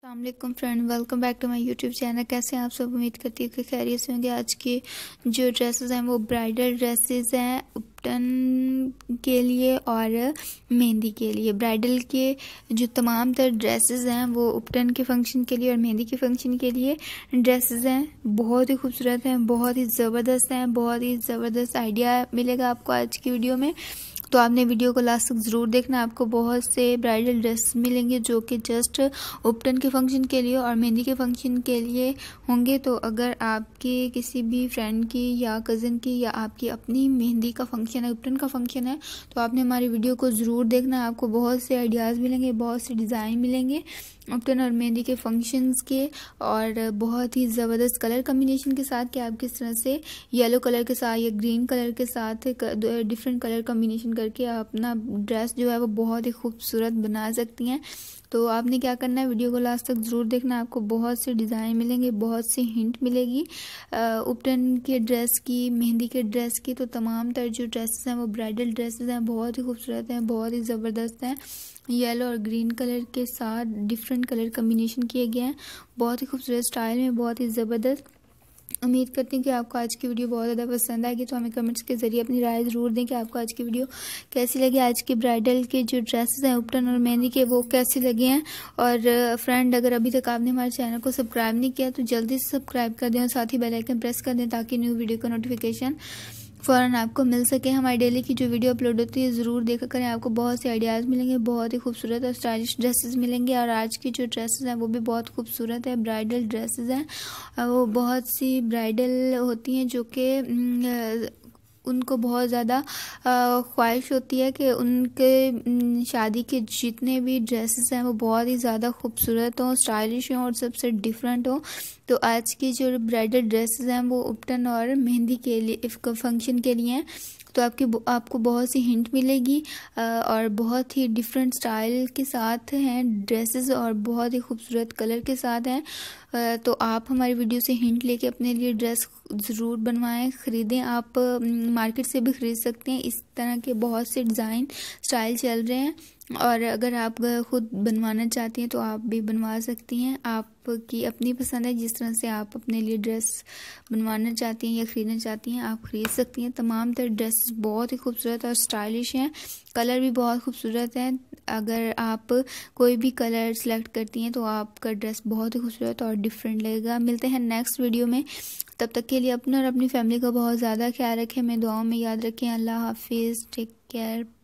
अस्सलाम friend, welcome back to my YouTube channel. कैसे हैं आप सब? उम्मीद करती हूँ कि खैरियत से होंगे। आज के जो ड्रेसेस हैं वो ब्राइडल ड्रेसेस हैं, उपटन के लिए और मेहंदी के लिए। ब्राइडल के जो तमाम तर ड्रेसेस हैं वो उपटन के फंक्शन के लिए और मेहंदी के फंक्शन के लिए ड्रेसेस हैं। बहुत ही खूबसूरत हैं, बहुत ही ज़बरदस्त हैं, बहुत ही ज़बरदस्त आइडिया मिलेगा आपको आज की वीडियो में। तो आपने वीडियो को लास्ट तक ज़रूर देखना। आपको बहुत से ब्राइडल ड्रेस मिलेंगे जो कि जस्ट उपटन के फंक्शन के लिए और मेहंदी के फंक्शन के लिए होंगे। तो अगर आपके किसी भी फ्रेंड की या कज़न की या आपकी अपनी मेहंदी का फंक्शन है, उपटन का फंक्शन है, तो आपने हमारी वीडियो को ज़रूर देखना। आपको बहुत से आइडियाज़ मिलेंगे, बहुत से डिज़ाइन मिलेंगे उपटन और मेहंदी के फंक्शंस के, और बहुत ही ज़बरदस्त कलर कम्बिनेशन के साथ कि आप किस तरह से येलो कलर के साथ या ग्रीन कलर के साथ डिफरेंट कलर कम्बिनेशन करके आप अपना ड्रेस जो है वो बहुत ही खूबसूरत बना सकती हैं। तो आपने क्या करना है, वीडियो को लास्ट तक ज़रूर देखना। आपको बहुत से डिज़ाइन मिलेंगे, बहुत सी हिंट मिलेगी उपटन के ड्रेस की, मेहंदी के ड्रेस की। तो तमाम तर जो ड्रेसेस हैं वो ब्राइडल ड्रेसेस हैं, बहुत ही खूबसूरत हैं, बहुत ही ज़बरदस्त हैं। येलो और ग्रीन कलर के साथ डिफरेंट कलर कम्बिनेशन किए गए हैं, बहुत ही खूबसूरत स्टाइल में, बहुत ही ज़बरदस्त। उम्मीद करती हूँ कि आपको आज की वीडियो बहुत ज़्यादा पसंद आएगी। तो हमें कमेंट्स के ज़रिए अपनी राय ज़रूर दें कि आपको आज की वीडियो कैसी लगी। आज के ब्राइडल के जो ड्रेसेस हैं उपटन और मेहंदी के, वो कैसे लगे हैं। और फ्रेंड, अगर अभी तक आपने हमारे चैनल को सब्सक्राइब नहीं किया तो जल्दी से सब्सक्राइब कर दें और साथ ही बेल आइकन प्रेस कर दें ताकि न्यू वीडियो का नोटिफिकेशन फ़ौरन आपको मिल सके। हमारी डेली की जो वीडियो अपलोड होती है ज़रूर देखा करें। आपको बहुत से आइडियाज़ मिलेंगे, बहुत ही खूबसूरत और स्टाइलिश ड्रेसेस मिलेंगे। और आज की जो ड्रेसेस हैं वो भी बहुत खूबसूरत है, ब्राइडल ड्रेसेस हैं। वो बहुत सी ब्राइडल होती हैं जो कि उनको बहुत ज़्यादा ख्वाहिश होती है कि उनके शादी के जितने भी ड्रेसेस हैं वो बहुत ही ज़्यादा खूबसूरत हों, स्टाइलिश हों और सबसे डिफरेंट हों। तो आज की जो ब्राइडल ड्रेसेस हैं वो उपटन और मेहंदी के लिए फंक्शन के लिए हैं। तो आपको बहुत सी हिंट मिलेगी और बहुत ही डिफरेंट स्टाइल के साथ हैं ड्रेसेस और बहुत ही खूबसूरत कलर के साथ हैं। तो आप हमारी वीडियो से हिंट लेके अपने लिए ड्रेस ज़रूर बनवाएं, ख़रीदें। आप मार्केट से भी ख़रीद सकते हैं। इस तरह के बहुत से डिज़ाइन स्टाइल चल रहे हैं और अगर आप खुद बनवाना चाहती हैं तो आप भी बनवा सकती हैं। आपकी अपनी पसंद है, जिस तरह से आप अपने लिए ड्रेस बनवाना चाहती हैं या ख़रीदना चाहती हैं आप ख़रीद सकती हैं। तमाम तरह ड्रेसेस बहुत ही खूबसूरत और स्टाइलिश हैं, कलर भी बहुत खूबसूरत हैं। अगर आप कोई भी कलर सेलेक्ट करती हैं तो आपका ड्रेस बहुत ही खूबसूरत और डिफरेंट लगेगा। मिलते हैं नेक्स्ट वीडियो में, तब तक के लिए अपना और अपनी फैमिली का बहुत ज़्यादा ख्याल रखें, हमें दुआओं में याद रखें। अल्लाह हाफिज़, टेक केयर।